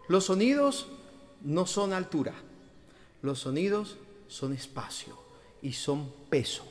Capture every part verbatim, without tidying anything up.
Los sonidos no son altura, los sonidos son espacio y son peso.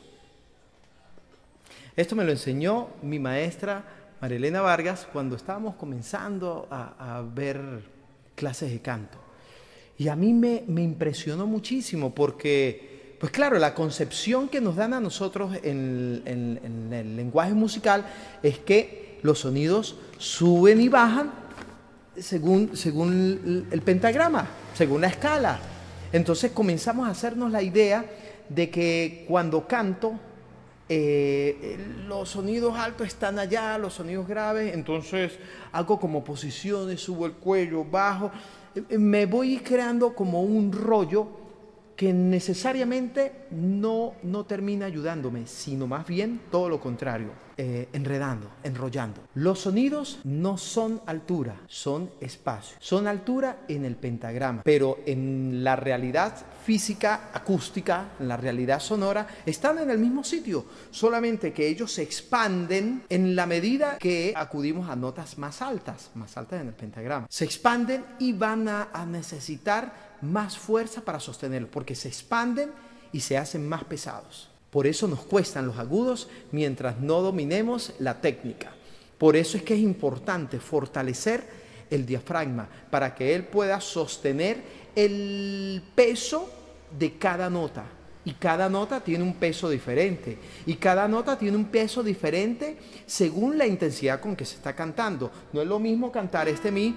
Esto me lo enseñó mi maestra Marilena Vargas cuando estábamos comenzando a, a ver clases de canto. Y a mí me, me impresionó muchísimo porque, pues claro, la concepción que nos dan a nosotros en, en, en el lenguaje musical es que los sonidos suben y bajan según, según el pentagrama, según la escala. Entonces comenzamos a hacernos la idea de que cuando canto, eh, los sonidos altos están allá, los sonidos graves, entonces hago como posiciones, subo el cuello, bajo, eh, me voy creando como un rollo que necesariamente no, no termina ayudándome, sino más bien todo lo contrario, eh, enredando, enrollando. Los sonidos no son altura, son espacio. Son altura en el pentagrama, pero en la realidad física, acústica, en la realidad sonora, están en el mismo sitio, solamente que ellos se expanden en la medida que acudimos a notas más altas, más altas en el pentagrama. Se expanden y van a, a necesitar más fuerza para sostenerlo, porque se expanden y se hacen más pesados. Por eso nos cuestan los agudos mientras no dominemos la técnica. Por eso es que es importante fortalecer el diafragma para que él pueda sostener el peso de cada nota. Y cada nota tiene un peso diferente. Y cada nota tiene un peso diferente según la intensidad con que se está cantando. No es lo mismo cantar este mi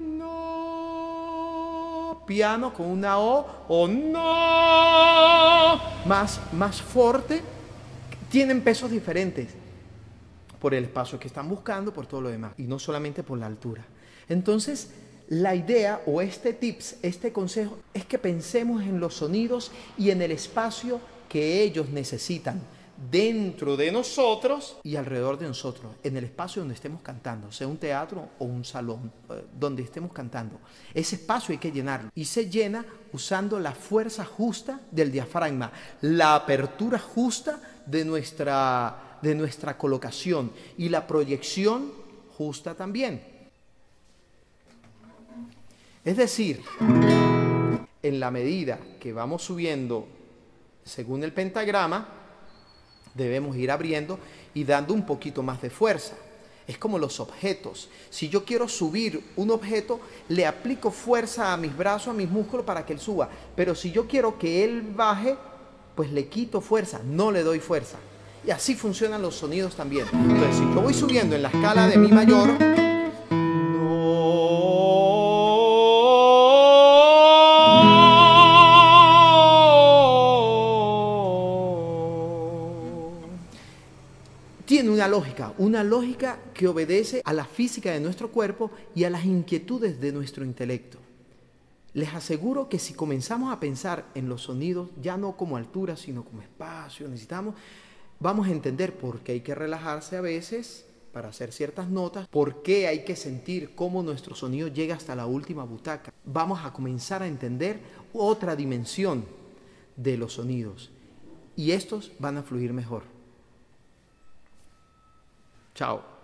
piano con una O o no más, más fuerte. Tienen pesos diferentes por el espacio que están buscando, por todo lo demás, y no solamente por la altura. Entonces, la idea o este tips, este consejo, es que pensemos en los sonidos y en el espacio que ellos necesitan dentro de nosotros y alrededor de nosotros, en el espacio donde estemos cantando, sea un teatro o un salón, eh, donde estemos cantando. Ese espacio hay que llenarlo y se llena usando la fuerza justa del diafragma, la apertura justa de nuestra, de nuestra colocación y la proyección justa también. Es decir, en la medida que vamos subiendo según el pentagrama, debemos ir abriendo y dando un poquito más de fuerza. Es como los objetos. Si yo quiero subir un objeto, le aplico fuerza a mis brazos, a mis músculos para que él suba. Pero si yo quiero que él baje, pues le quito fuerza, no le doy fuerza. Y así funcionan los sonidos también. Entonces, si yo voy subiendo en la escala de mi mayor, tiene una lógica, una lógica que obedece a la física de nuestro cuerpo y a las inquietudes de nuestro intelecto. Les aseguro que si comenzamos a pensar en los sonidos, ya no como altura, sino como espacio, necesitamos, vamos a entender por qué hay que relajarse a veces para hacer ciertas notas, por qué hay que sentir cómo nuestro sonido llega hasta la última butaca. Vamos a comenzar a entender otra dimensión de los sonidos y estos van a fluir mejor. Chao.